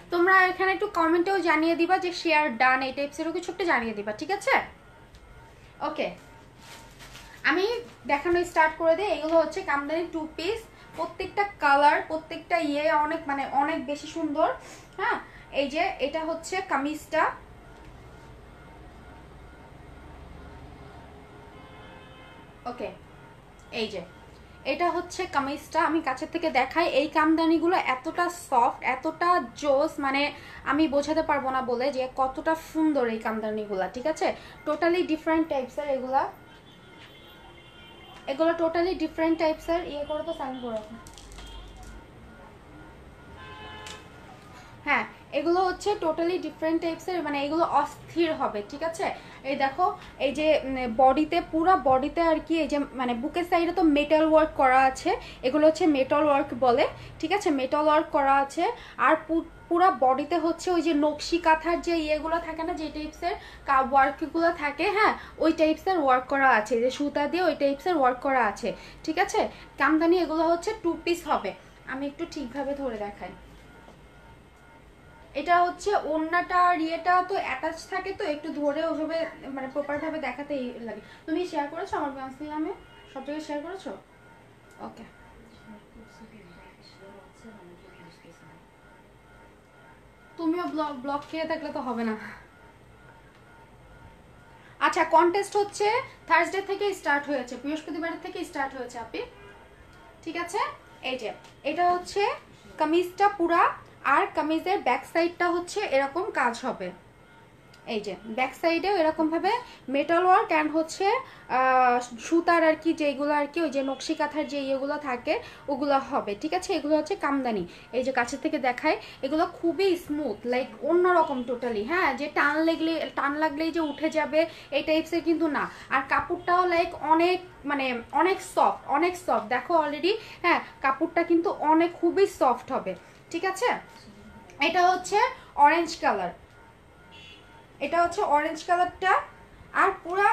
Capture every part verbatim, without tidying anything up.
তোমরা এখানে একটু কমেন্টেও জানিয়ে দিবা যে শেয়ার ডান এই টাইপসেরও কিছু একটা জানিয়ে দিবা, ঠিক আছে? ওকে, আমি দেখানো স্টার্ট করে দিই। এগুলো হচ্ছে কামদানি টু পিস, প্রত্যেকটা কালার প্রত্যেকটা ইয়ে অনেক মানে অনেক বেশি সুন্দর। হ্যাঁ, এই যে এটা হচ্ছে কামিজটা, ওকে এই যে এটা হচ্ছে কামিজটা, আমি কাছের থেকে দেখাই। এই কামদানিগুলো এতটা সফট এতটা জোস, মানে আমি বোঝাতে পারবো না বলে যে কতটা সুন্দর এই কামদানিগুলো, ঠিক আছে? টোটালি ডিফারেন্ট টাইপসের এগুলা, এগুলো টোটালি ডিফারেন্ট টাইপসের। ইয়ে করো তো, সাইন করো। হ্যাঁ, এগুলো হচ্ছে টোটালি ডিফারেন্ট টাইপসের, মানে এগুলো অস্থির হবে, ঠিক আছে? এই দেখো, এই যে বডিতে পুরো বডিতে আর কি, এই যে মানে বুকের সাইডে তো মেটাল ওয়ার্ক করা আছে, এগুলো হচ্ছে মেটাল ওয়ার্ক বলে, ঠিক আছে? মেটাল ওয়ার্ক করা আছে। আর পুরো বডিতে হচ্ছে ওই যে নকশি কাঁথার যে ইয়েগুলো থাকে না, যে টাইপসের ওয়ার্কগুলো থাকে, হ্যাঁ ওই টাইপসের ওয়ার্ক করা আছে, যে সুতা দিয়ে ওই টাইপসের ওয়ার্ক করা আছে, ঠিক আছে? কামদানি এগুলো হচ্ছে টু পিস হবে। আমি একটু ঠিকভাবে ধরে দেখাই। এটা হচ্ছে ওড়নাটা আর ইয়েটা তো অ্যাটাচ থাকে, তো একটু ধরে ওইভাবে মানে প্রপার ভাবে দেখাতে লাগে। তুমি শেয়ার করেছো আমার ইনস্টাগ্রামে, সব জায়গায় শেয়ার করেছো? ওকে, তুমিও ব্লগ ব্লগ খেয়ে থাকলে তো হবে না। আচ্ছা, কন্টেস্ট হচ্ছে থার্সডে থেকে স্টার্ট হয়েছে, বৃহস্পতিবার থেকে স্টার্ট হয়েছে আপনি, ঠিক আছে? এই যে এটা হচ্ছে কামিজটা পুরা, আর কামিজের ব্যাক সাইডটা হচ্ছে এরকম কাজ হবে। এই যে ব্যাক সাইডেও এরকম ভাবে মেটাল ওয়ার্ক অ্যান্ড হচ্ছে সুতার আর কি, যেগুলো আর কি ওই যে নকশি কাঁথার যে ইয়েগুলো থাকে ওগুলো হবে, ঠিক আছে? এগুলো হচ্ছে কামদানি। এই যে কাছের থেকে দেখায়, এগুলো খুবই স্মুথ, লাইক অন্যরকম টোটালি। হ্যাঁ, যে টান লাগলে টান লাগলেই যে উঠে যাবে এই টাইপসের কিন্তু না। আর কাপড়টাও লাইক অনেক মানে অনেক সফট, অনেক সফট। দেখো অলরেডি, হ্যাঁ কাপড়টা কিন্তু অনেক খুবই সফট হবে, ঠিক আছে? এটা হচ্ছে অরেঞ্জ কালার, এটা হচ্ছে অরেঞ্জ কালারটা। আর পুরা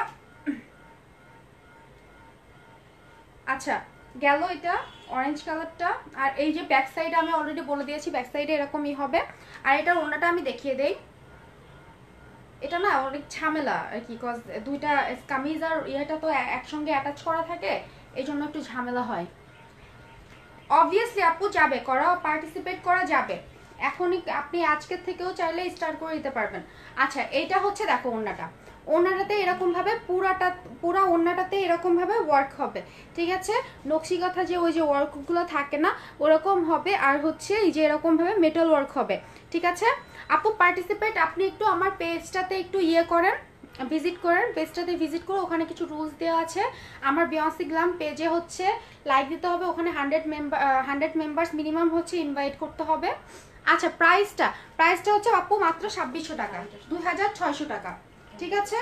আচ্ছা গেল এটা অরেঞ্জ কালারটা। আর এই যে ব্যাক সাইডে আমি অলরেডি বলে দিয়েছি, ব্যাক সাইডে এরকমই হবে। আর এটার ওড়নাটা আমি দেখিয়ে দেই। এটা না অনেক ঝামেলা আর কি, কজ দুইটা কামিজ আর ইয়েটা তো একসঙ্গে অ্যাটাচ করা থাকে, এই জন্য একটু ঝামেলা হয়। অবভিয়াসলি আপু যাবে করা, পার্টিসিপেট করা যাবে এখনই, আপনি আজকের থেকেও চাইলে স্টার্ট করে দিতে পারবেন। আচ্ছা, এইটা হচ্ছে দেখো ওড়নাটা, ওড়নাটাতে এরকম ভাবে পুরাটা পুরা ওড়নাটাতে এরকম ভাবে ওয়ার্ক হবে, ঠিক আছে? নকশি কাঁথা যে ওই যে ওয়ার্কগুলো থাকে না ওরকম হবে। আর হচ্ছে এই যে এরকম ভাবে মেটাল ওয়ার্ক হবে, ঠিক আছে? আপু পার্টিসিপেট, আপনি একটু আমার পেজটাতে একটু ইয়ে করেন, ভিজিট করেন, পেজটাতে ভিজিট করে ওখানে কিছু রুলস দেওয়া আছে। আমার বিয়ন্সি গ্ল্যাম পেজে হচ্ছে লাইক দিতে হবে, ওখানে hundred member hundred members minimum হচ্ছে ইনভাইট করতে হবে। আচ্ছা, প্রাইসটা প্রাইসটা হচ্ছে আপু মাত্র ছাব্বিশশো টাকা, দুই হাজার ছয়শো টাকা, ঠিক আছে?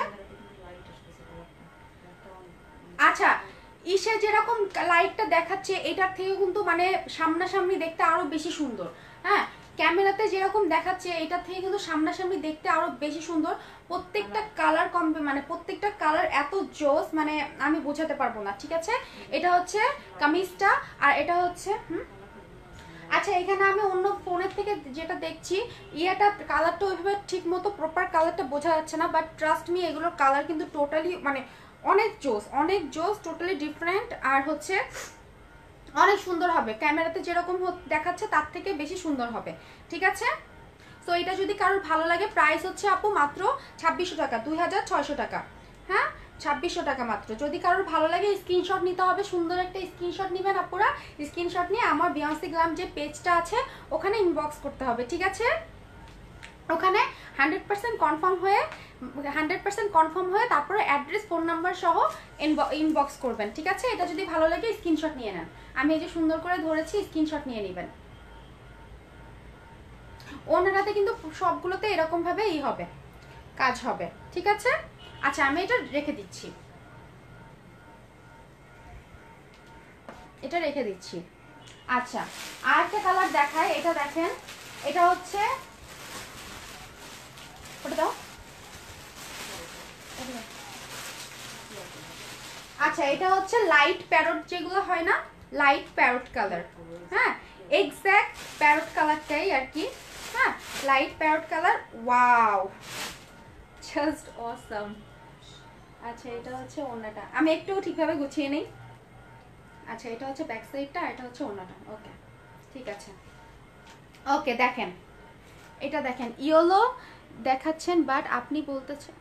আচ্ছা, ইসে যেরকম লাইটটা দেখাচ্ছে এটার থেকে কিন্তু মানে সামনাসামনি দেখতে আরো বেশি সুন্দর। হ্যাঁ, ক্যামেরাতে যেরকম দেখাচ্ছে এটার থেকে কিন্তু সামনাসামনি দেখতে আরো বেশি সুন্দর। প্রত্যেকটা কালার কমবে, মানে প্রত্যেকটা কালার এত জোস, মানে আমি বোঝাতে পারবো না, ঠিক আছে? এটা হচ্ছে কামিজটা, আর এটা হচ্ছে হুম আচ্ছা, এখানে আমি অন্য ফোনের থেকে যেটা দেখছি ইয়েটা কালারটা ওইভাবে ঠিক মতো প্রপার কালারটা বোঝা যাচ্ছে না, বাট ট্রাস্ট মি এগুলোর কালার কিন্তু টোটালি মানে অনেক জোস, অনেক জোস, টোটালি ডিফারেন্ট। আর হচ্ছে অনেক সুন্দর হবে, ক্যামেরাতে যেরকম দেখাচ্ছে তার থেকে বেশি সুন্দর হবে, ঠিক আছে? সো এটা যদি কারোর ভালো লাগে, প্রাইস হচ্ছে আপু মাত্র ছাব্বিশশো টাকা, দুই হাজার ছয়শো টাকা। হ্যাঁ, ছাব্বিশশো টাকা মাত্র। যদি কারোর ভালো লাগে স্ক্রিনশট নিতে হবে, সুন্দর একটা স্ক্রিনশট নেবেন আপুরা। স্ক্রিনশট নিয়ে আমার বিয়ন্সি গ্ল্যাম যে পেজটা আছে ওখানে ইনবক্স করতে হবে, ঠিক আছে? ওখানে হান্ড্রেড পার্সেন্ট কনফার্ম হয়ে হান্ড্রেড পার্সেন্ট কনফার্ম হয়ে তারপরে অ্যাড্রেস ফোন নাম্বার সহ ইনবক্স করবেন, ঠিক আছে? এটা যদি ভালো লাগে স্ক্রিনশট নিয়ে নেন, আমি এই যে সুন্দর করে ধরেছি, স্ক্রিনশট নিয়ে নেবেন। ওনারাতে কিন্তু সবগুলোতে এরকম ভাবে ই হবে, কাজ হবে, ঠিক আছে? আচ্ছা, আমি এটা রেখে দিচ্ছি, এটা রেখে দিচ্ছি। আচ্ছা, আর একটা কালার দেখায়, এটা দেখেন, এটা হচ্ছে ওটা দাও। আচ্ছা, এটা হচ্ছে লাইট প্যারট যেগুলো হয় না, লাইট প্যারট কালার। হ্যাঁ, এক্স্যাক্ট প্যারট কালারটাই আর কি। হ্যাঁ, light parrot colour, wow just awesome. আচ্ছা এটা হচ্ছে ওড়নাটা, আমি একটু ঠিকভাবে গুছিয়ে নিই। আচ্ছা এটা হচ্ছে ব্যাক সাইডটা, এটা হচ্ছে ওড়নাটা। ওকে ঠিক আছে। ওকে দেখেন এটা দেখেন ইয়েলো দেখাচ্ছেন, বাট আপনি বলতেছেন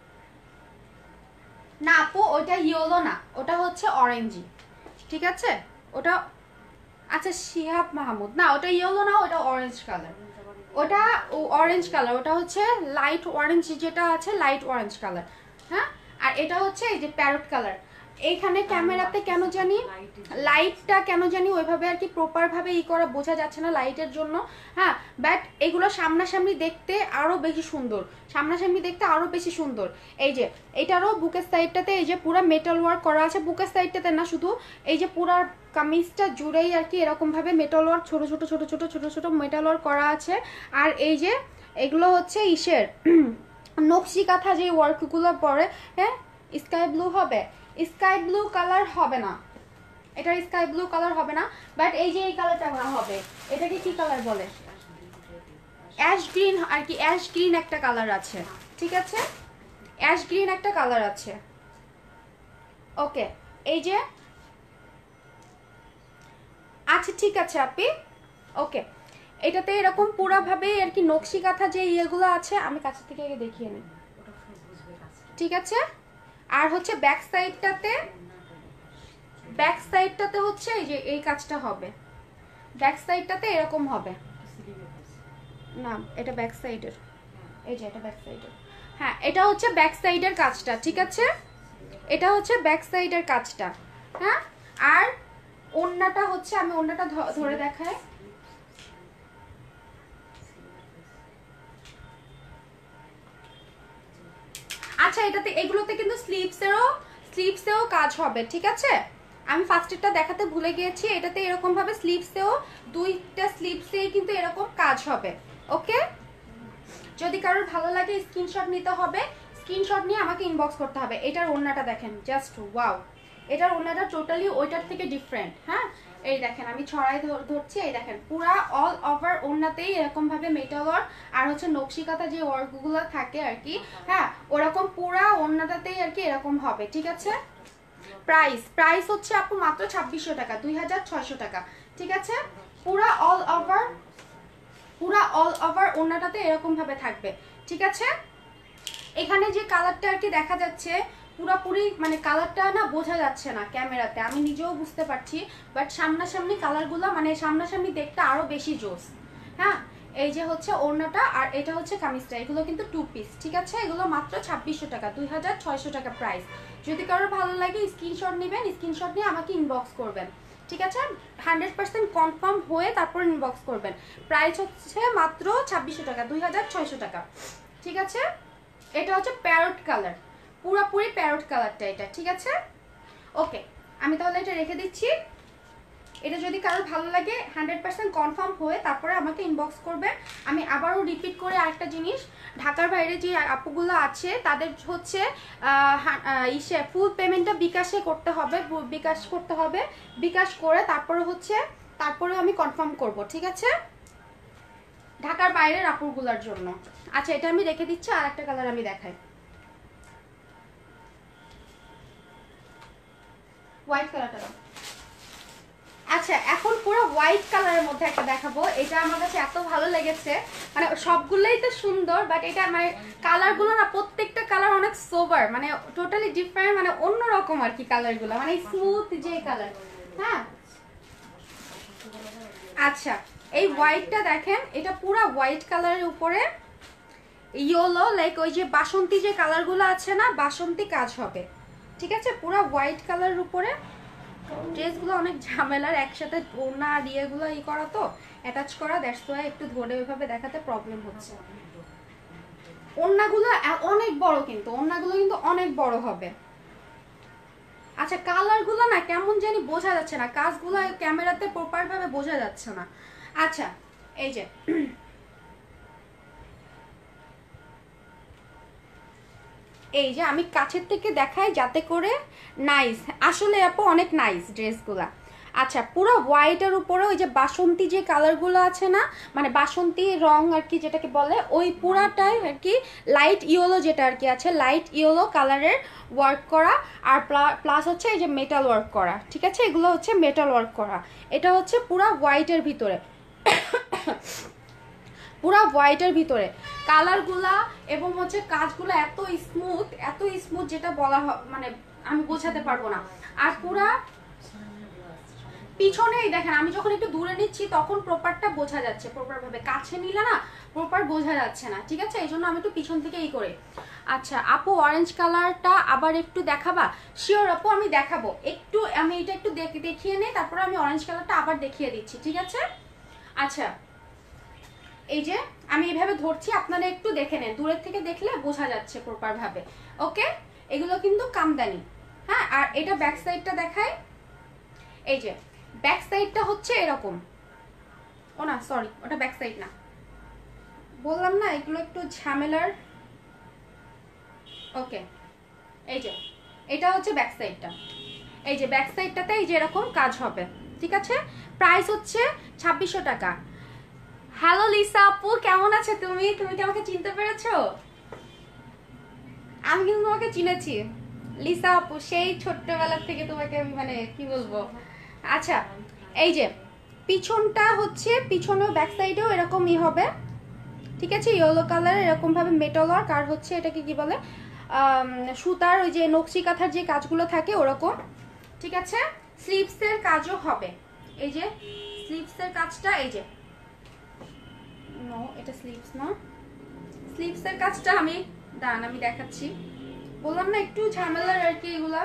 না আপু ওটা ইয়েলো না, ওটা হচ্ছে অরেঞ্জি, ঠিক আছে ওটা। আচ্ছা শিহাব মাহমুদ, না ওটা ইয়েলো না, ওটা অরেঞ্জ কালার, ওটা অরেঞ্জ কালার, ওটা হচ্ছে লাইট অরেঞ্জ, যেটা আছে লাইট অরেঞ্জ কালার। হ্যাঁ আর এটা হচ্ছে এই যে প্যারট কালার। এইখানে ক্যামেরাতে কেন জানি লাইটটা কেন জানি ওইভাবে আর কি প্রপার ভাবে ই করা বোঝা যাচ্ছে না লাইটের জন্য। হ্যাঁ বাট এগুলো সামনাসামনি দেখতে আরো বেশি সুন্দর, সামনাসামনি দেখতে আরো বেশি সুন্দর। এই যে এটারও বুকের সাইডটাতে এই যে পুরো মেটাল ওয়ার্ক করা আছে, বুকের সাইডটাতে না শুধু এই যে পুরো কামিজটা জুড়েই আর কি এরকম ভাবে মেটাল ওয়ার্ক, ছোট ছোট ছোট ছোট ছোট ছোট মেটাল ওয়ার্ক করা আছে। আর এই যে এগুলো হচ্ছে ইসের নকশি কাঁথা যে ওয়ার্কগুলো পরে, হ্যাঁ স্কাই ব্লু হবে, স্কাই ব্লু কালার হবে না, এটা স্কাই ব্লু কালার হবে না, বাট এই যে এই কালারটা হবে, এটাকে কি কালার বলে, অ্যাশ গ্রিন আর কি, অ্যাশ গ্রিন একটা কালার আছে, ঠিক আছে অ্যাশ গ্রিন একটা কালার আছে। ওকে এই যে আচ্ছা ঠিক আছে আপি। ওকে এটাতে এরকম পুরা ভাবে আর কি নকশি কাঁথা যে ইয়েগুলো আছে, আমি কাছে থেকে আগে দেখিয়ে নিই, ঠিক আছে। আর হচ্ছে ব্যাক সাইডটাতে, ব্যাক সাইডটাতে হচ্ছে এই যে এই কাজটা হবে, ব্যাক সাইডটাতে এরকম হবে না, এটা ব্যাক সাইডের, এই যে এটা ব্যাক সাইডের, হ্যাঁ এটা হচ্ছে ব্যাক সাইডের কাজটা, ঠিক আছে এটা হচ্ছে ব্যাক সাইডের কাজটা। হ্যাঁ আর ওড়নাটা হচ্ছে, আমি ওড়নাটা ধরে দেখাই, আচ্ছা এটাতে এগুলোতে কিন্তু স্লিভসেরও স্লিভসেও কাজ হবে, ঠিক আছে আমি ফার্স্টেরটা দেখাতে ভুলে গিয়েছি, এটাতে এরকম ভাবে স্লিভসেও দুইটা স্লিভসেই কিন্তু এরকম কাজ হবে। ওকে যদি কারোর ভালো লাগে স্ক্রিনশট নিতে হবে, স্ক্রিনশট নিয়ে আমাকে ইনবক্স করতে হবে। এটার ওড়নাটা দেখেন জাস্ট ওয়াও, এটার ওড়নাটা টোটালি ওইটার থেকে ডিফারেন্ট। হ্যাঁ এই দেখেন আমি ছড়াই ধরছি, এই দেখেন পুরা অল ওভার ওড়নাতেই এরকম ভাবে মেটাল ওয়ার্ক আর হচ্ছে নকশি কাঁথা যে ওয়ার্কগুলো থাকে আর কি, হ্যাঁ ওরকম পুরা ওড়নাটাতেই আর কি এরকম হবে, ঠিক আছে। প্রাইস প্রাইস হচ্ছে আপু মাত্র ছাব্বিশশো টাকা, দুই হাজার ছয়শো টাকা, ঠিক আছে। পুরা অল ওভার পুরা অল ওভার ওড়নাটাতে এরকম ভাবে থাকবে, ঠিক আছে। এখানে যে কালারটা আর কি দেখা যাচ্ছে পুরোপুরি মানে কালারটা না বোঝা যাচ্ছে না ক্যামেরাতে, আমি নিজেও বুঝতে পারছি, বাট সামনাসামনি কালারগুলো মানে সামনাসামনি দেখতে আরো বেশি জোস। হ্যাঁ এই যে হচ্ছে ওড়নাটা আর এটা হচ্ছে কামিজটা, এগুলো কিন্তু টু পিস, ঠিক আছে এগুলো মাত্র ছাব্বিশশো টাকা, দুই হাজার ছয়শো টাকা প্রাইস। যদি কারোর ভালো লাগে স্ক্রিনশট নেবেন, স্ক্রিনশট নিয়ে আমাকে ইনবক্স করবেন, ঠিক আছে হান্ড্রেড পার্সেন্ট কনফার্ম হয়ে তারপর ইনবক্স করবেন। প্রাইস হচ্ছে মাত্র ছাব্বিশশো টাকা, দুই হাজার ছয়শো টাকা, ঠিক আছে। এটা হচ্ছে প্যারট কালার, পুরোপুরি প্যারট কালারটা এটা, ঠিক আছে। ওকে আমি তাহলে এটা রেখে দিচ্ছি, এটা যদি কারোর ভালো লাগে হান্ড্রেড পার্সেন্ট কনফার্ম হয়ে তারপরে আমাকে ইনবক্স করবে। আমি আবারও রিপিট করে আরেকটা জিনিস, ঢাকার বাইরে যে আপুগুলো আছে তাদের হচ্ছে ইসে ফুল পেমেন্টটা বিকাশে করতে হবে, বিকাশ করতে হবে, বিকাশ করে তারপরে হচ্ছে তারপরে আমি কনফার্ম করব, ঠিক আছে ঢাকার বাইরের আপুগুলোর জন্য। আচ্ছা এটা আমি রেখে দিচ্ছি, আর একটা কালার আমি দেখাই, হোয়াইট কালারটা। আচ্ছা এখন পুরো হোয়াইট কালারের মধ্যে একটা দেখাবো, এটা আমার কাছে এত ভালো লেগেছে, মানে সবগুলোই তো সুন্দর বাট এটা মানে কালারগুলো না প্রত্যেকটা কালার অনেক সোবার, মানে টোটালি ডিফারেন্ট, মানে অন্যরকম আর কি কালারগুলো, মানে স্মুথ যে কালার। হ্যাঁ আচ্ছা এই হোয়াইটটা দেখেন, এটা পুরো হোয়াইট কালারের উপরে ইয়েলো লাইক ওই যে বাসন্তী যে কালারগুলো আছে না, বাসন্তী কাজ হবে, ঠিক আছে পুরো হোয়াইট কালারের উপরে। ড্রেসগুলো অনেক ঝামেলার, একসাথে ওড়না আর ইয়েগুলো ই করা তো অ্যাটাচ করা, দ্যাটস ওয়াই একটু ধরে ওইভাবে দেখাতে প্রবলেম হচ্ছে। ওড়নাগুলো অনেক বড়, কিন্তু ওড়নাগুলো কিন্তু অনেক বড় হবে। আচ্ছা কালারগুলো না কেমন জানি বোঝা যাচ্ছে না, কাজগুলো ক্যামেরাতে প্রপার ভাবে বোঝা যাচ্ছে না। আচ্ছা এই যে এই যে আমি কাছের থেকে দেখাই যাতে করে নাইস, আসলে আপু অনেক নাইস ড্রেসগুলা। আচ্ছা, পুরো হোয়াইটের উপরে ওই যে বাসন্তী যে কালারগুলো আছে না, মানে বাসন্তী রং আর কি যেটাকে বলে, ওই পুরাটাই আর কি লাইট ইয়েলো যেটা আর কি আছে, লাইট ইয়েলো কালারের ওয়ার্ক করা, আর প্লাস হচ্ছে এই যে মেটাল ওয়ার্ক করা, ঠিক আছে, এগুলো হচ্ছে মেটাল ওয়ার্ক করা। এটা হচ্ছে পুরো হোয়াইটের ভিতরে, পুরা হোয়াইটের ভিতরে কালারগুলা এবং হচ্ছে কাজগুলো এত স্মুথ, এত স্মুথ যেটা বলা মানে আমি বোঝাতে পারবো না। আর পুরা পিছনেই দেখেন, আমি যখন একটু দূরে নিচ্ছি তখন প্রপারটা বোঝা যাচ্ছে, প্রপার ভাবে, কাছে নিলে না প্রপার বোঝা যাচ্ছে না, ঠিক আছে, এই জন্য আমি একটু পিছন থেকে এই করে। আচ্ছা আপু, অরেঞ্জ কালারটা আবার একটু দেখাবা? শিওর আপু, আমি দেখাবো, একটু আমি এটা একটু দেখিয়ে নেই, তারপরে আমি অরেঞ্জ কালারটা আবার দেখিয়ে দিচ্ছি, ঠিক আছে। আচ্ছা, এই যে আমি এইভাবে ধরছি, আপনারা একটু দেখে নেন, দূরের থেকে দেখলে বোঝা যাচ্ছে প্রপার ভাবে। ওকে, এগুলো কিন্তু কামদানি, হ্যাঁ। আর এটা ব্যাক সাইডটা দেখায়, এই যে ব্যাক সাইডটা হচ্ছে এরকম, ও না সরি, ওটা ব্যাক সাইড না, বললাম না এগুলো একটু ঝামেলার। ওকে, এই যে এটা হচ্ছে ব্যাক সাইডটা, এই যে ব্যাক সাইডটাতে এই যে এরকম কাজ হবে, ঠিক আছে। প্রাইস হচ্ছে ছাব্বিশশো টাকা। হ্যালো লিসা আপু, কেমন আছো তুমি? তুমি কি আমাকে চিনতে পেরেছো? আমি কিন্তু তোমাকে চিনেছি লিসা আপু, সেই ছোট্টবেলার থেকে তোমাকে আমি মানে কি বলবো। আচ্ছা, এই যে পিছনটা হচ্ছে, পিছনেও ব্যাক সাইডেও এরকমই হবে, ঠিক আছে, ইয়েলো কালার এরকম ভাবে মেটাল ওয়ার্ক, আর হচ্ছে এটাকে কি বলে সুতার ওই যে নকশি কাঁথার যে কাজগুলো থাকে ওরকম, ঠিক আছে। স্লিভসের কাজও হবে, এই যে স্লিভসের কাজটা, এই যে নো এটা স্লিভস না, স্লিভসের কাজটা আমি দাঁড়ান আমি দেখাচ্ছি, বললাম না একটু ঝামেলার আর কি এগুলা।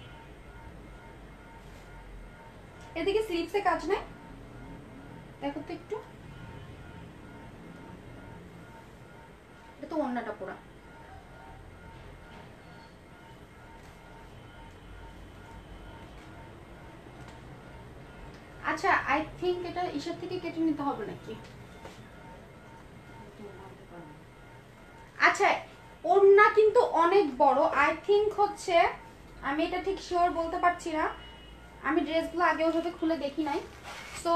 এদিকে স্লিভসের কাজ নাই, দেখো তো একটু, এটা তো ওড়নাটা পুরা। আচ্ছা, আই থিঙ্ক এটা ইশার থেকে কেটে নিতে হবে নাকি? আচ্ছা, ওড়না কিন্তু অনেক বড়, আই থিঙ্ক হচ্ছে, আমি এটা ঠিক শিওর বলতে পারছি না, আমি ড্রেসগুলো আগে ওভাবে খুলে দেখি নাই, সো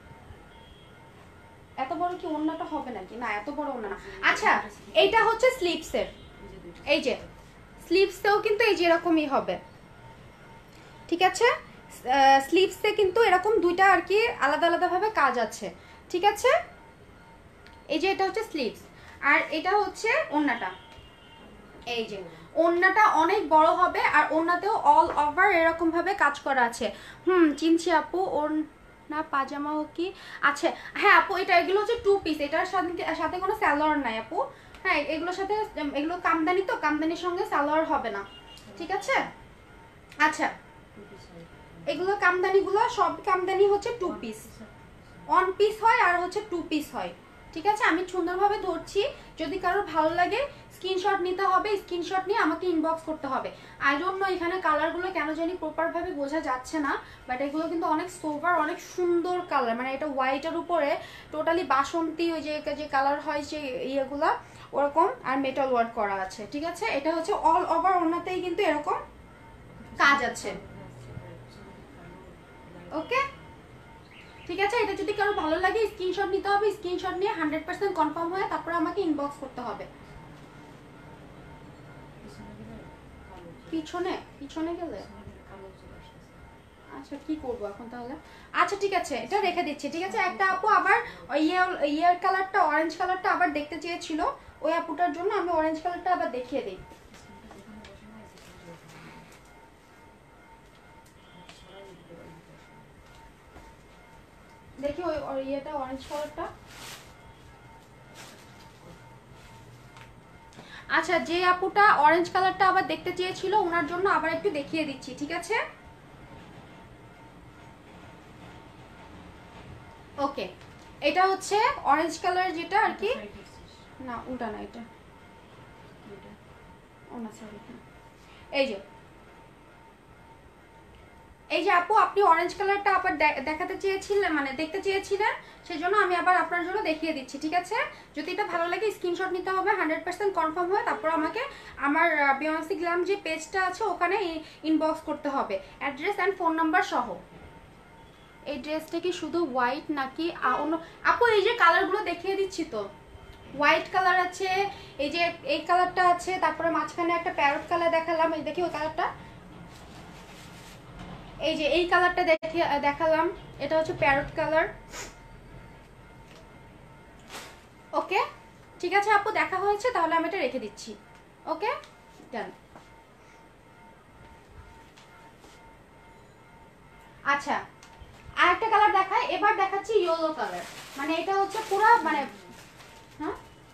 এত বড় কি ওড়নাটা হবে নাকি? না, এত বড় ওড়না না। আচ্ছা, এইটা হচ্ছে স্লিভসের, এই যে স্লিভসেও কিন্তু এই যে এরকমই হবে, ঠিক আছে। স্লিভসে কিন্তু এরকম দুইটা আর কি আলাদা আলাদা ভাবে কাজ আছে, ঠিক আছে। এই যে এটা হচ্ছে স্লিভস, আর এটা হচ্ছে ওড়নাটা, এই যে ওড়নাটা অনেক বড় হবে, আর ওড়নাতেও অল ওভার এরকম ভাবে কাজ করা আছে। হুম, চিনছি আপু, ওড়না পাজামাও কি? আচ্ছা হ্যাঁ আপু, এটা এগুলো হচ্ছে টু পিস, এটার সাথে সাথে কোনো সালোয়ার নাই আপু, হ্যাঁ এগুলোর সাথে, এগুলো কামদানি তো, কামদানির সঙ্গে সালোয়ার হবে না, ঠিক আছে। আচ্ছা, এগুলো কামদানিগুলো সব কামদানি হচ্ছে টু পিস, ওয়ান পিস হয় আর হচ্ছে টু পিস হয়, ঠিক আছে। আমি সুন্দরভাবে ধরছি, যদি কারোর ভালো লাগে স্ক্রিনশট নিতে হবে, স্ক্রিনশট নিয়ে আমাকে ইনবক্স করতে হবে। আই ডোন্ট নো এখানে কালারগুলো কেন জানি প্রপারভাবে বোঝা যাচ্ছে না, বাট এগুলো কিন্তু অনেক সোভার, অনেক সুন্দর কালার, মানে এটা হোয়াইটের উপরে টোটালি বাসন্তী ওই যে যে কালার হয় সেই ইয়েগুলা ওরকম, আর মেটাল ওয়ার্ক করা আছে, ঠিক আছে। এটা হচ্ছে অল ওভার ওড়নাতেই কিন্তু এরকম কাজ আছে, ওকে ঠিক আছে। এটা যদি কারো ভালো লাগে স্ক্রিনশট নিতে হবে, স্ক্রিনশট নিয়ে হান্ড্রেড পার্সেন্ট কনফার্ম হয়ে তারপরে আমাকে ইনবক্স করতে হবে। পিছনে পিছনে গেলে আচ্ছা কি করবো এখন তাহলে? আচ্ছা ঠিক আছে, এটা রেখে দিচ্ছি, ঠিক আছে। একটা আপু আবার ইয়ার কালারটা, অরেঞ্জ কালারটা আবার দেখতে চেয়েছিল, ওই আপুটার জন্য আমি অরেঞ্জ কালারটা আবার দেখিয়ে দিই। দেখি ওই ইয়েটা অরেঞ্জ কালারটা। আচ্ছা, যে আপুটা অরেঞ্জ কালারটা আবার দেখতে চেয়েছিল ওনার জন্য আবার একটু দেখিয়ে দিচ্ছি, ঠিক আছে। ওকে, এটা হচ্ছে অরেঞ্জ কালার যেটা আর কি, না উল্টা না, এটা ও না সরি, এই যে এই যে আপু আপনি অরেঞ্জ কালারটা আবার দেখাতে চেয়েছিলেন, মানে দেখতে চেয়েছিলেন, সেজন্য আমি আবার আপনার জন্য দেখিয়ে দিচ্ছি, ঠিক আছে। যদি এটা ভালো লাগে স্ক্রিনশট নিতে হবে, হান্ড্রেড পার্সেন্ট কনফার্ম হয় তারপর আমাকে আমার বিয়ন্সি গ্ল্যাম যে পেজটা আছে ওখানে ইনবক্স করতে হবে, অ্যাড্রেস অ্যান্ড ফোন নাম্বার সহ। এই ড্রেসটা কি শুধু হোয়াইট নাকি অন্য? আপু এই যে কালারগুলো দেখিয়ে দিচ্ছি তো, হোয়াইট কালার আছে, এই যে এই কালারটা আছে, তারপরে মাঝখানে একটা প্যারট কালার দেখালাম, এই দেখি ওই কালারটা, এই যে এই কালারটা দেখে দেখালাম, এটা হচ্ছে প্যারট কালার। ওকে ঠিক আছে আপু, দেখা হয়েছে, তাহলে আমি এটা রেখে দিচ্ছি। ওকে ডান। আচ্ছা আর একটা কালার দেখাই, এবার দেখাচ্ছি ইয়েলো কালার, মানে এটা হচ্ছে পুরো মানে হ্যাঁ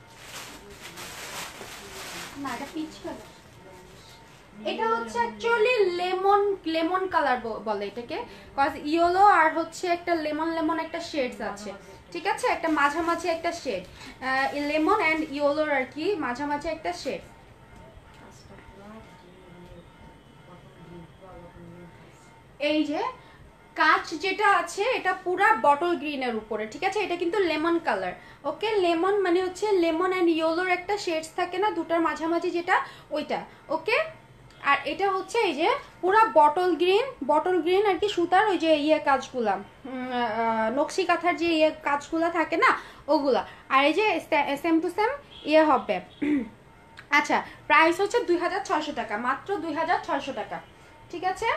না এটা পিচ কালার, এটা হচ্ছে অ্যাকচুয়ালি লেমন লেমন কালার বলে এটাকে, কজ ইয়েলো আর হচ্ছে একটা লেমন লেমন একটা শেডস আছে, ঠিক আছে, একটা মাঝামাঝি একটা শেড, লেমন অ্যান্ড ইয়েলোর আর কি মাঝামাঝি একটা শেড। এই যে কাঁচ যেটা আছে এটা পুরা বটল গ্রিনের উপরে, ঠিক আছে, এটা কিন্তু লেমন কালার। ওকে লেমন মানে হচ্ছে লেমন অ্যান্ড ইয়েলোর একটা শেডস থাকে না দুটার মাঝামাঝি যেটা, ওইটা। ওকে আর এটা হচ্ছে এই যে পুরা বটল গ্রিন, বটল গ্রিন আর কি সুতার ওই যে ইয়ে কাজগুলা, নকশি কাঁথার যে ইয়ে কাজগুলা থাকে না ওগুলা, আর এই যে সেম টু সেম ইয়ে হবে। আচ্ছা প্রাইস হচ্ছে দুই হাজার ছয়শো টাকা, মাত্র দুই হাজার ছয়শো টাকা, ঠিক আছে,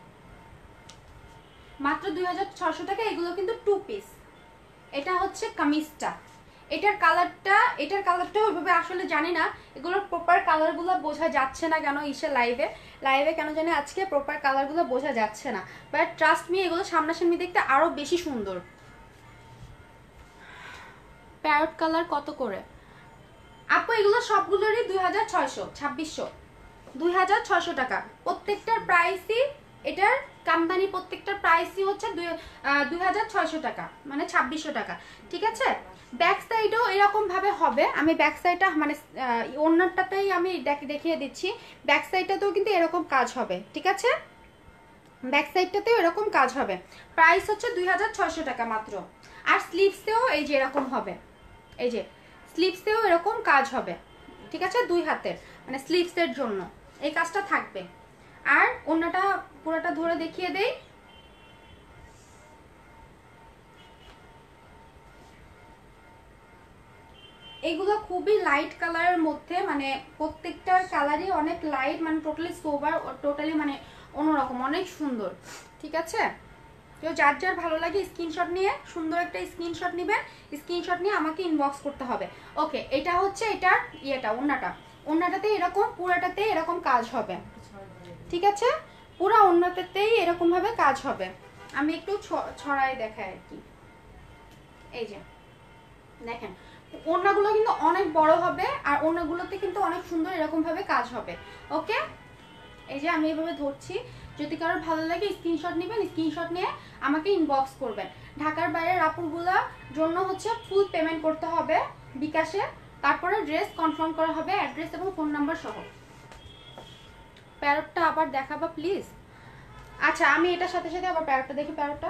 মাত্র দুই হাজার ছয়শো টাকা। এগুলো কিন্তু টু পিস। এটা হচ্ছে কামিজটা, এটার কালারটা এটার কালারটা ওইভাবে আসলে জানি না, এগুলোর প্রপার কালারগুলো বোঝা যাচ্ছে না কেন, ইসে লাইভে লাইভে কেন জানি আজকে প্রপার কালারগুলো বোঝা যাচ্ছে না, বাট ট্রাস্ট মি এগুলো সামনাসামনি দেখতে আরো বেশি সুন্দর। প্যারট কালার কত করে আপু? এগুলো সবগুলোরই দুই হাজার ছয়শো ছাব্বিশশো দুই হাজার ছয়শো টাকা প্রত্যেকটার প্রাইসই, এটার কামদানি প্রত্যেকটার প্রাইসই হচ্ছে দুই হাজার ছয়শো টাকা, মানে ছাব্বিশশো টাকা, ঠিক আছে। ব্যাক সাইডও এরকম ভাবে হবে, আমি ব্যাক সাইডটা মানে ওড়নাটাতেই আমি দেখিয়ে দিচ্ছি, ব্যাক সাইডটাতেও কিন্তু এরকম কাজ হবে, ঠিক আছে, ব্যাক সাইডটাতেও এরকম কাজ হবে। প্রাইস হচ্ছে দুই হাজার ছয়শো টাকা মাত্র। আর স্লিভসেও এই যে এরকম হবে, এই যে স্লিভসেও এরকম কাজ হবে, ঠিক আছে, দুই হাতের মানে স্লিভসের জন্য এই কাজটা থাকবে। আর ওড়নাটা পুরোটা ধরে দেখিয়ে দেই, এগুলো খুবই লাইট কালারের মধ্যে, মানে প্রত্যেকটার কালারই অনেক লাইট, মানে টোটালি সোবার, টোটালি মানে অন্যরকম, অনেক সুন্দর, ঠিক আছে। তো যার যার ভালো লাগে স্ক্রিনশট নিয়ে সুন্দর একটা স্ক্রিনশট নেবেন, স্ক্রিনশট নিয়ে আমাকে ইনবক্স করতে হবে। ওকে এটা হচ্ছে এটার ইয়েটা, ওড়নাটা, ওড়নাটাতে এরকম পুরাটাতে এরকম কাজ হবে, ঠিক আছে, পুরা ওড়নাটাতেই এরকম ভাবে কাজ হবে। আমি একটু ছড়ায় দেখাই আর কি, এই যে দেখেন ওড়নাগুলো কিন্তু অনেক বড় হবে, আর ওড়নাগুলোতে কিন্তু অনেক সুন্দর এরকম ভাবে কাজ হবে। ওকে এই যে আমি এইভাবে ধরছি, যদি কারোর ভালো লাগে স্ক্রিনশট নেবেন, স্ক্রিনশট নিয়ে আমাকে ইনবক্স করবেন। ঢাকার বাইরের আপুরগুলোর জন্য হচ্ছে ফুল পেমেন্ট করতে হবে বিকাশে, তারপরে ড্রেস কনফার্ম করা হবে অ্যাড্রেস এবং ফোন নাম্বার সহ। প্যারটটা আবার দেখাবা প্লিজ। আচ্ছা আমি এটার সাথে সাথে আবার প্যারটটা দেখি, প্যারটটা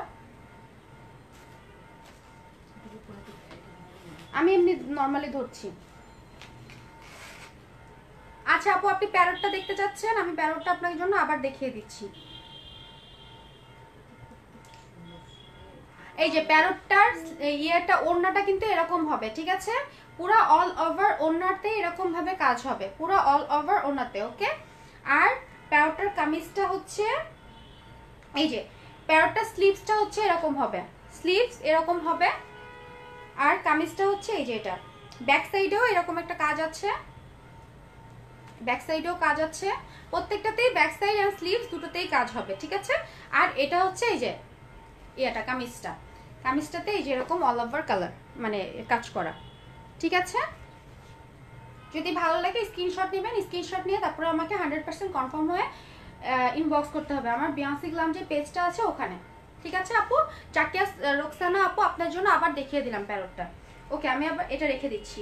আমি এমনি নর্মালি ধরছি। আচ্ছা আপু আপনি প্যারটটা দেখতে চাচ্ছেন, আমি প্যারটটা আপনার জন্য আবার দেখিয়ে দিচ্ছি। এই যে প্যারটটার ইয়েটা ওড়নাটা কিন্তু এরকম হবে, ঠিক আছে, পুরো অল ওভার ওড়নাতে এরকম ভাবে কাজ হবে, পুরো অল ওভার ওড়নাতে। ওকে আর প্যারটটার কামিজটা হচ্ছে এই যে, প্যারটটার স্লিভসটা হচ্ছে এরকম হবে, স্লিভস এরকম হবে, আর কামিজটা হচ্ছে এই যে এটা, ব্যাক সাইডেও এরকম একটা কাজ আছে, ব্যাক সাইডেও কাজ আছে, প্রত্যেকটাতেই ব্যাক সাইড আর স্লিভস দুটোতেই কাজ হবে, ঠিক আছে। আর এটা হচ্ছে এই যে এটা কামিজটা, কামিজটাতে এই যে এরকম অল ওভার কালার মানে কাজ করা, ঠিক আছে। যদি ভালো লাগে স্ক্রিনশট নেবেন, স্ক্রিনশট নিয়ে তারপরে আমাকে হান্ড্রেড পার্সেন্ট কনফার্ম হয়ে ইনবক্স করতে হবে আমার বিয়ান্সি গ্লাম যে পেজটা আছে ওখানে, ঠিক আছে আপু। চাকিয়া রোকসানা আপু আপনার জন্য আবার দেখিয়ে দিলাম প্যারটটা। ওকে আমি আবার এটা রেখে দিচ্ছি।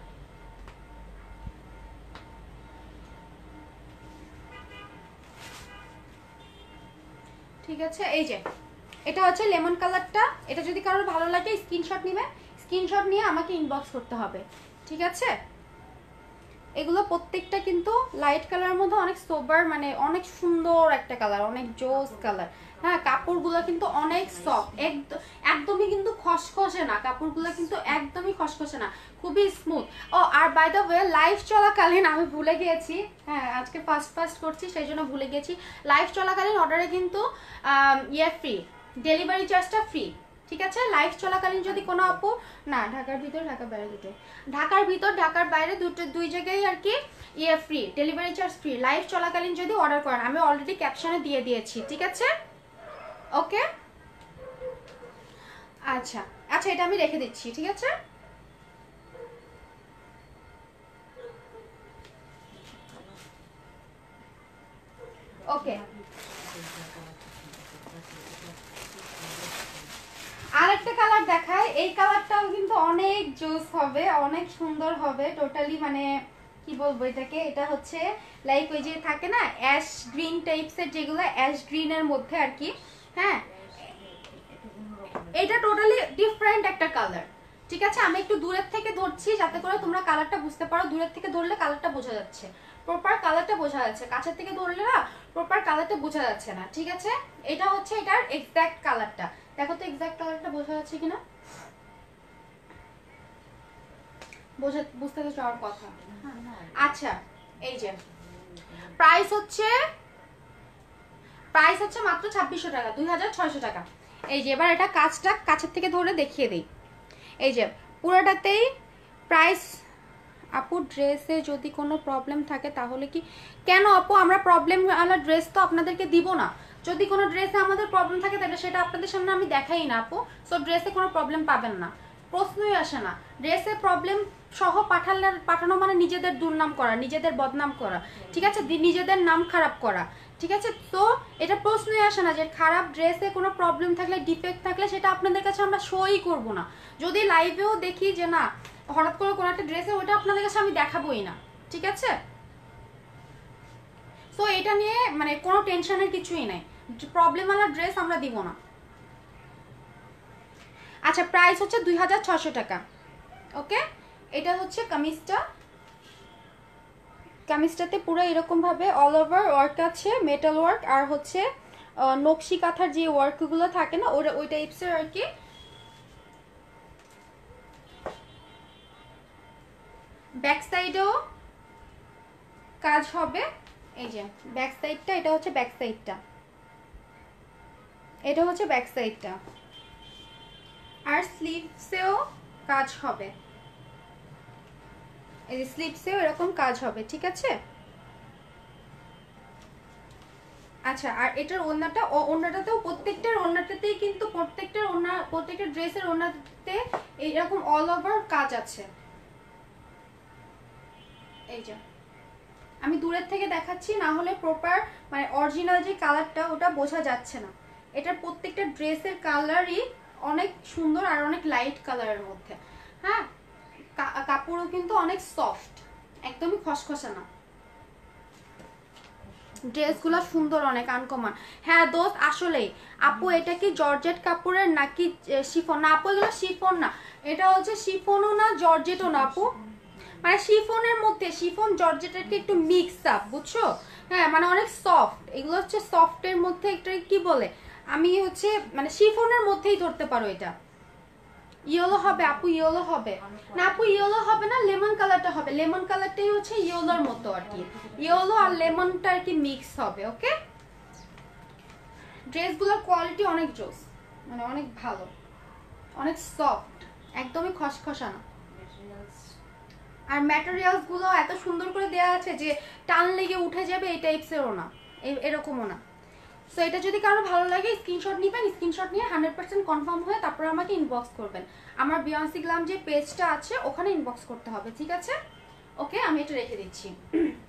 ঠিক আছে এই যে এটা হচ্ছে লেমন কালারটা, এটা যদি কারোর ভালো লাগে স্ক্রিনশট নেবেন, স্ক্রিনশট নিয়ে আমাকে ইনবক্স করতে হবে, ঠিক আছে। এগুলো প্রত্যেকটা কিন্তু লাইট কালারের মধ্যে অনেক সোবার, মানে অনেক সুন্দর একটা কালার, অনেক জোস কালার, হ্যাঁ কাপড়গুলো কিন্তু অনেক সফট, একদম একদমই কিন্তু খসখসে না, কাপড়গুলো কিন্তু একদমই খসখসে না, খুবই স্মুথ। ও আর বাই দ্য ওয়ে লাইভ চলাকালীন আমি ভুলে গিয়েছি, হ্যাঁ আজকে ফার্স্ট ফার্স্ট করছি সেই জন্য ভুলে গেছি, লাইভ চলাকালীন অর্ডারে কিন্তু ইয়ে ফ্রি, ডেলিভারি চার্জটা ফ্রি, ঠিক আছে? লাইভ চলাকালীন যদি কোনো আপু না ঢাকার ভিতর ঢাকার বাইরে দুটো, ঢাকার ভিতর ঢাকার বাইরে দুটো দুই জায়গায় আর কি ইয়ে free, delivery charge free live চলাকালীন যদি অর্ডার করেন, আমি অলরেডি ক্যাপশনে দিয়ে দিয়েছি, ঠিক আছে? ওকে আচ্ছা আচ্ছা এটা আমি রেখে দিচ্ছি, ঠিক আছে? ওকে আরেকটা কালার দেখায়, এই কালারটাও কিন্তু অনেক জোস হবে, অনেক সুন্দর হবে, টোটালি মানে কি বলবো এটাকে, এটা হচ্ছে লাইক ওই যে থাকে না অ্যাশ গ্রিন টাইপসের, যেগুলো অ্যাশ গ্রিনের মধ্যে আর কি, হ্যাঁ এটা টোটালি ডিফারেন্ট একটা কালার, ঠিক আছে? আমি একটু দূরের থেকে ধরছি যাতে করে তোমরা কালারটা বুঝতে পারো, দূরের থেকে ধরলে কালারটা বোঝা যাচ্ছে, প্রপার কালারটা বোঝা যাচ্ছে, কাছের থেকে ধরলে না প্রপার কালারটা বোঝা যাচ্ছে না, ঠিক আছে? এটা হচ্ছে এটার এক্সাক্ট কালারটা, দেখো তো এক্সাক্ট কালারটা বোঝা যাচ্ছে কিনা, বোঝা বুঝতে তো চাওয়ার কথা। আচ্ছা এই যে প্রাইস হচ্ছে প্রাইস হচ্ছে মাত্র ছাব্বিশশো টাকা, দুই হাজার ছয়শো টাকা। এই যে এবার এটা কাজটা কাছের থেকে ধরে দেখিয়ে দিই, এই যে পুরোটাতেই প্রাইস। আপু ড্রেসে যদি কোনো প্রবলেম থাকে তাহলে কি, কেন আপু আমরা প্রবলেম আলা ড্রেস তো আপনাদেরকে দিব না, যদি কোনো ড্রেসে আমাদের প্রবলেম থাকে তাহলে সেটা আপনাদের সামনে আমি দেখাই না আপু, সো ড্রেসে কোনো প্রবলেম পাবেন না, প্রশ্নই আসে না। ড্রেসে প্রবলেম সহ পাঠালে পাঠানো মানে নিজেদের দুর্নাম করা, নিজেদের বদনাম করা, ঠিক আছে, নিজেদের নাম খারাপ করা, ঠিক আছে? তো এটা প্রশ্নই আসে না যে খারাপ ড্রেসে কোনো প্রবলেম থাকলে, ডিফেক্ট থাকলে সেটা আপনাদের কাছে আমরা শোই করব না, যদি লাইভেও দেখি যে না হঠাৎ করে কোনো একটা ড্রেসে, ওটা আপনাদের কাছে আমি দেখাবোই না, ঠিক আছে? সো এটা নিয়ে মানে কোনো টেনশনের কিছুই নাই, প্রবলেম ওয়ালা ড্রেস আমরা দিব না। আচ্ছা প্রাইস হচ্ছে দুই হাজার ছশো টাকা। ওকে এটা হচ্ছে কামিজটা, কামিজটাতে পুরো এরকম ভাবে অল ওভার ওয়ার্ক আছে, মেটাল ওয়ার্ক, আর হচ্ছে নকশি কাঁথার যে ওয়ার্কগুলো থাকে না ওটা ওই টাইপসের আর কি। ব্যাক সাইডেও কাজ হবে, এই যে ব্যাক সাইডটা, এটা হচ্ছে ব্যাক সাইডটা, এটা হচ্ছে ব্যাক সাইডটা, আর স্লিভসেও কাজ হবে, এই যে স্লিভসেও এরকম কাজ হবে, ঠিক আছে? আচ্ছা আর এটার ওড়নাটা, ওড়নাটাতেও প্রত্যেকটার ওড়নাটাতেই কিন্তু প্রত্যেকটার ওড়না, প্রত্যেকটা ড্রেসের ওড়নাতে এইরকম অল ওভার কাজ আছে। এই যে আমি দূরের থেকে দেখাচ্ছি, না হলে প্রপার মানে অরিজিনাল যে কালারটা ওটা বোঝা যাচ্ছে না। এটার প্রত্যেকটা ড্রেসের কালারই অনেক সুন্দর আর অনেক লাইট কালারের মধ্যে, হ্যাঁ কাপড়ও কিন্তু অনেক সফট, একদমই খসখসে না, ড্রেসগুলো সুন্দর অনেক আনকমন। হ্যাঁ দোস্ত আসলেই আপু এটা কি জর্জেট কাপড়ের নাকি শিফন? না আপু এগুলো শিফন না, এটা হচ্ছে শিফনও না জর্জেটও না আপু, মানে শিফনের মধ্যে, শিফন জর্জেটের কি একটু মিক্স আপ, বুঝছো? হ্যাঁ মানে অনেক সফট, এগুলো হচ্ছে সফটের মধ্যে একটা কি বলে, আমি হচ্ছে মানে শিফনের মধ্যেই ধরতে পারো। এটা ইয়েলো হবে আপু, ইয়েলো হবে না আপু, ইয়েলো হবে না, লেমন কালারটা হবে, লেমন কালারটাই হচ্ছে ইয়েলোর মতো আর কি, ইয়েলো আর লেমনটা আর কি মিক্স হবে। ওকে ড্রেসগুলোর কোয়ালিটি অনেক জোস, মানে অনেক ভালো, অনেক সফট, একদমই খসখসা না, আর ম্যাটেরিয়ালস গুলো এত সুন্দর করে দেওয়া আছে যে টান লেগে উঠে যাবে এই টাইপসেরও না, এরকমও না। সো এটা যদি কারো ভালো লাগে স্ক্রিনশট নেবেন, স্ক্রিনশট নিয়ে হান্ড্রেড পার্সেন্ট কনফার্ম হয়ে তারপর আমাকে ইনবক্স করবেন, আমার বিয়ন্সি গ্ল্যাম যে পেজটা আছে ওখানে ইনবক্স করতে হবে, ঠিক আছে? ওকে আমি এটা রেখে দিচ্ছি।